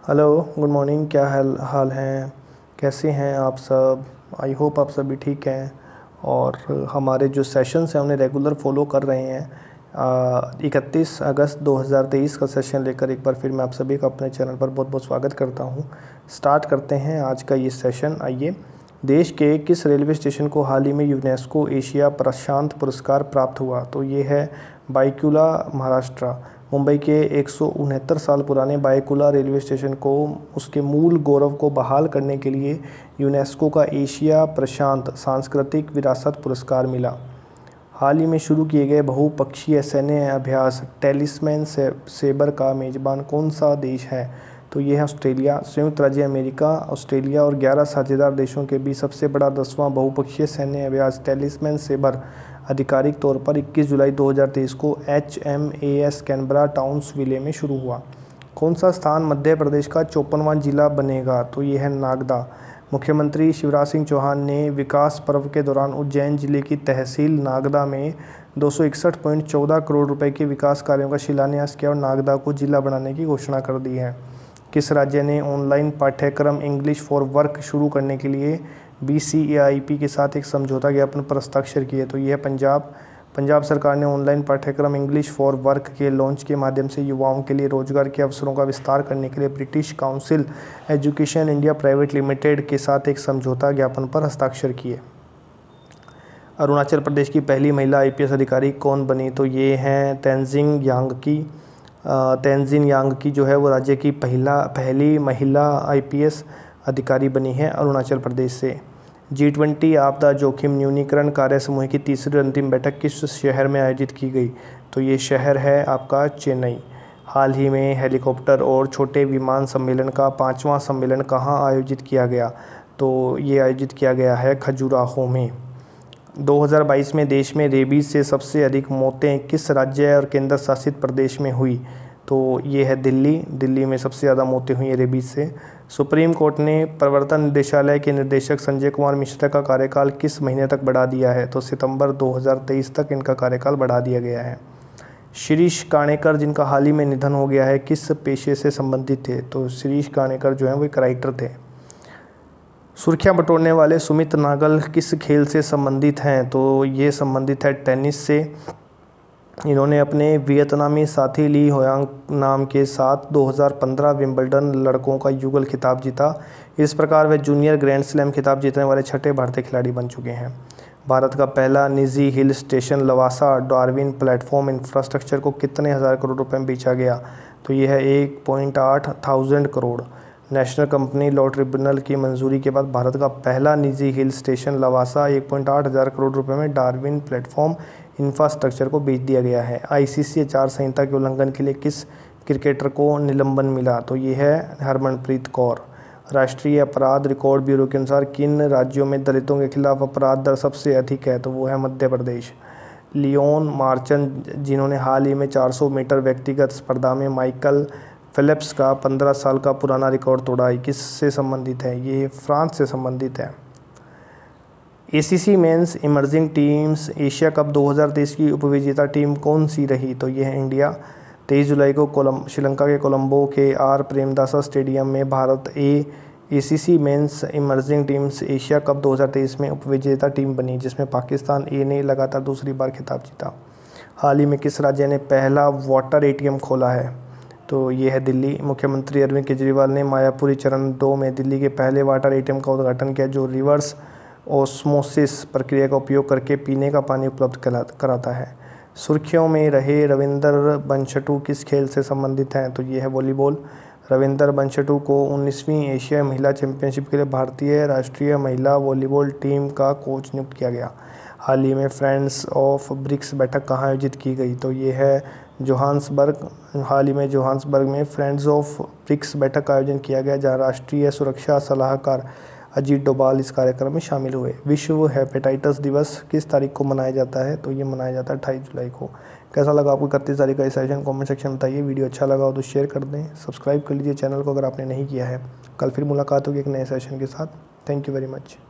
Hello, good morning. क्या हाल हाल हैं? कैसे हैं आप सब? आई होप आप सभी ठीक हैं। और हमारे जो सेशंस हैं उन्हें रेगुलर फॉलो कर रहे हैं। 31 अगस्त 2023 का सेशन लेकर एक बार फिर मैं आप सभी का अपने चैनल पर बहुत बहुत स्वागत करता हूं। स्टार्ट करते हैं आज का ये सेशन। आइए, देश के किस रेलवे स्टेशन को हाल ही में यूनेस्को एशिया प्रशांत पुरस्कार प्राप्त हुआ? तो ये है बायकुला, महाराष्ट्र। मुंबई के 169 साल पुराने बायकुला रेलवे स्टेशन को उसके मूल गौरव को बहाल करने के लिए यूनेस्को का एशिया प्रशांत सांस्कृतिक विरासत पुरस्कार मिला। हाल ही में शुरू किए गए बहुपक्षीय सैन्य अभ्यास टैलिस्मैन सेबर का मेज़बान कौन सा देश है? तो ये है ऑस्ट्रेलिया। संयुक्त राज्य अमेरिका, ऑस्ट्रेलिया और 11 साझेदार देशों के बीच सबसे बड़ा 10वां बहुपक्षीय सैन्य अभ्यास टैलिस्मैन सेबर आधिकारिक तौर पर 21 जुलाई 2023 को HMAS कैनबरा टाउन्सविले में शुरू हुआ। कौन सा स्थान मध्य प्रदेश का 54वां जिला बनेगा? तो ये है नागदा। मुख्यमंत्री शिवराज सिंह चौहान ने विकास पर्व के दौरान उज्जैन जिले की तहसील नागदा में 261.14 करोड़ रुपए के विकास कार्यों का शिलान्यास किया और नागदा को जिला बनाने की घोषणा कर दी है। किस राज्य ने ऑनलाइन पाठ्यक्रम इंग्लिश फॉर वर्क शुरू करने के लिए BCAIP के साथ एक समझौता ज्ञापन पर हस्ताक्षर किए? तो यह है पंजाब। पंजाब सरकार ने ऑनलाइन पाठ्यक्रम इंग्लिश फॉर वर्क के लॉन्च के माध्यम से युवाओं के लिए रोजगार के अवसरों का विस्तार करने के लिए British Council Education India Private Limited के साथ एक समझौता ज्ञापन पर हस्ताक्षर किए। अरुणाचल प्रदेश की पहली महिला IPS अधिकारी कौन बनी? तो ये हैं तेनजिंग यांगकी। तेनजिन यांगकी जो है वो राज्य की पहली महिला IPS अधिकारी बनी है अरुणाचल प्रदेश से। G20 आपदा जोखिम न्यूनीकरण कार्य समूह की तीसरी और अंतिम बैठक किस शहर में आयोजित की गई? तो ये शहर है आपका चेन्नई। हाल ही में हेलीकॉप्टर और छोटे विमान सम्मेलन का 5वां सम्मेलन कहाँ आयोजित किया गया? तो ये आयोजित किया गया है खजुराहो में। 2022 में देश में रेबीज से सबसे अधिक मौतें किस राज्य और केंद्र शासित प्रदेश में हुई? तो ये है दिल्ली। दिल्ली में सबसे ज़्यादा मौतें हुई हैं रेबीज से। सुप्रीम कोर्ट ने प्रवर्तन निदेशालय के निदेशक संजय कुमार मिश्रा का कार्यकाल किस महीने तक बढ़ा दिया है? तो सितंबर 2023 तक इनका कार्यकाल बढ़ा दिया गया है। शिरीष काणेकर जिनका हाल ही में निधन हो गया है, किस पेशे से संबंधित थे? तो शिरीष काणेकर जो हैं वो एक राइटर थे। सुर्खियां बटोरने वाले सुमित नागल किस खेल से संबंधित हैं? तो ये संबंधित है टेनिस से। इन्होंने अपने वियतनामी साथी ली होयांग नाम के साथ 2015 विंबलडन लड़कों का युगल खिताब जीता। इस प्रकार वे जूनियर ग्रैंड स्लैम खिताब जीतने वाले छठे भारतीय खिलाड़ी बन चुके हैं। भारत का पहला निजी hill station Lavasa Darwin platform infrastructure को कितने हज़ार करोड़ रुपए में बेचा गया? तो ये है 1.8 thousand crore. National Company Law Tribunal की मंजूरी के बाद भारत का पहला निजी हिल स्टेशन लवासा 1.8 हज़ार करोड़ रुपए में डार्विन प्लेटफॉर्म इंफ्रास्ट्रक्चर को बेच दिया गया है। ICC आचार संहिता के उल्लंघन के लिए किस क्रिकेटर को निलंबन मिला? तो ये है हरमनप्रीत कौर। राष्ट्रीय अपराध रिकॉर्ड ब्यूरो के अनुसार किन राज्यों में दलितों के खिलाफ अपराध दर सबसे अधिक है? तो वो है मध्य प्रदेश। लियोन मार्चन जिन्होंने हाल ही में 400 मीटर व्यक्तिगत स्पर्धा में माइकल फेल्प्स का 15 साल का पुराना रिकॉर्ड तोड़ा, किससे संबंधित है? ये फ्रांस से संबंधित है। ACC men's emerging teams Asia cup 2023 की उपविजेता टीम कौन सी रही? तो ये है इंडिया। 23 जुलाई को श्रीलंका के कोलंबो के R प्रेमदासा स्टेडियम में Bharat ACC men's emerging teams Asia cup 2023 में उपविजेता टीम बनी, जिसमें पाकिस्तान ने लगातार दूसरी बार खिताब जीता। हाल ही में किस राज्य ने पहला वाटर ATM खोला है? तो ये है दिल्ली। मुख्यमंत्री अरविंद केजरीवाल ने मायापुरी चरण 2 में दिल्ली के पहले वाटर ATM का उद्घाटन किया, जो रिवर्स ऑस्मोसिस प्रक्रिया का उपयोग करके पीने का पानी उपलब्ध कराता है। सुर्खियों में रहे रविंदर बनशटू किस खेल से संबंधित हैं? तो ये है वॉलीबॉल। रविंदर बनशटू को 19वीं एशिया महिला चैंपियनशिप के लिए भारतीय राष्ट्रीय महिला वॉलीबॉल टीम का कोच नियुक्त किया गया। हाल ही में फ्रेंड्स ऑफ ब्रिक्स बैठक कहाँ आयोजित की गई? तो ये है जोहान्सबर्ग। हाल ही में जोहान्सबर्ग में फ्रेंड्स ऑफ ब्रिक्स बैठक का आयोजन किया गया, जहाँ राष्ट्रीय सुरक्षा सलाहकार अजीत डोभाल इस कार्यक्रम में शामिल हुए। विश्व हेपेटाइटिस दिवस किस तारीख को मनाया जाता है? तो ये मनाया जाता है 28 जुलाई को। कैसा लगा आपको 31 तारीख का ये सेशन? कमेंट सेक्शन में बताइए। वीडियो अच्छा लगा हो तो शेयर कर दें, सब्सक्राइब कर लीजिए चैनल को अगर आपने नहीं किया है। कल फिर मुलाकात होगी एक नए सेशन के साथ। Thank you very much.